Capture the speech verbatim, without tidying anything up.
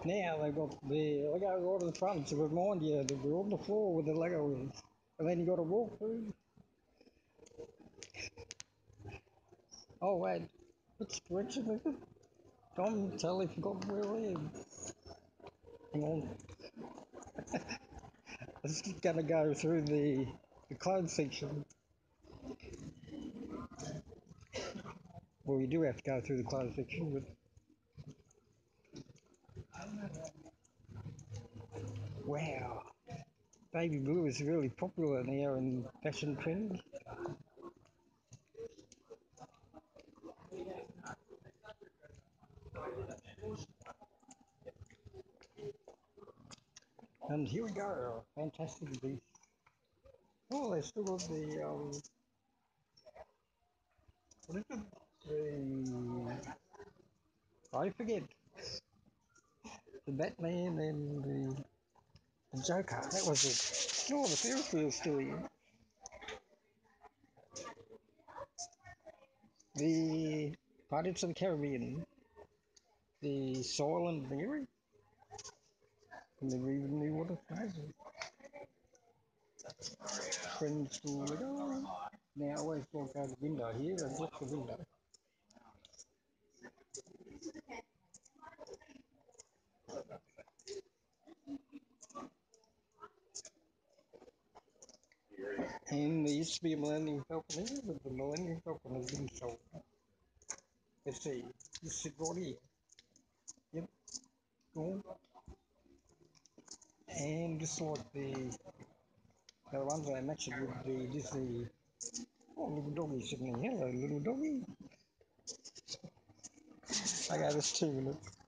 Now they've got the Lego right in front to remind you that we're on the floor with the Lego is. And then you got to walk through. Oh wait, which direction is it? Tom totally forgot where we live. Hang on. I'm just gonna go through the, the clothes section. Well, you do have to go through the clothes section, but wow, baby blue is really popular now in fashion trends. And here we go, fantastic beast. Oh, they still got the um, what is it? The I forget the Batman and the, the Joker. That was it. Oh, the Ferris wheel's still here. The Pirates of the Caribbean, the Silent Mary. I never even knew what it was. Friends to Widow. Now I always walk out the window here and look the window. And there used to be a Millennium Falcon here, but the Millennium Falcon has been sold. Let's see, this is right here. Yep, cool. And just like the, the ones I mentioned with the Disney. Oh, little doggy sitting there. Hello, little doggy. Okay, that's two minutes.